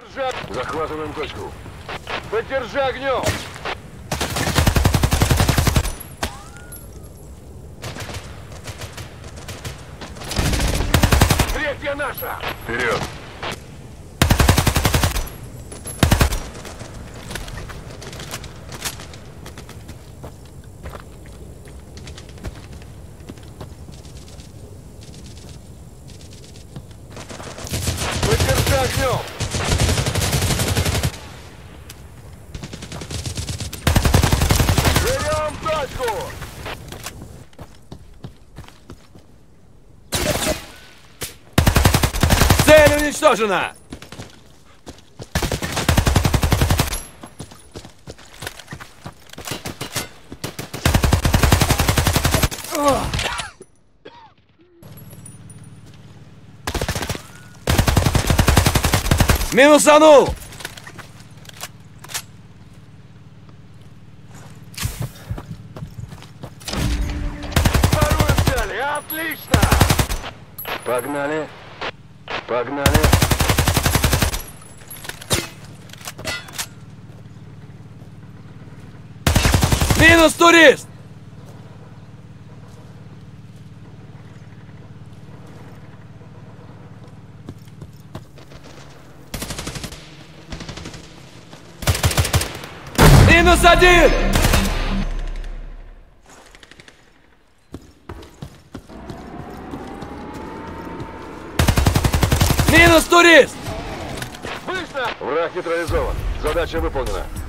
Поддержать! Захватываем точку. Поддержи огнем! Третья наша! Вперед! Поддержи огнем! Берем точку! Цель уничтожена! Минусанул! Вторую взяли! Отлично! Погнали! Погнали! Минус турист! Минус один! Минус турист! Быстро! Враг нейтрализован. Задача выполнена.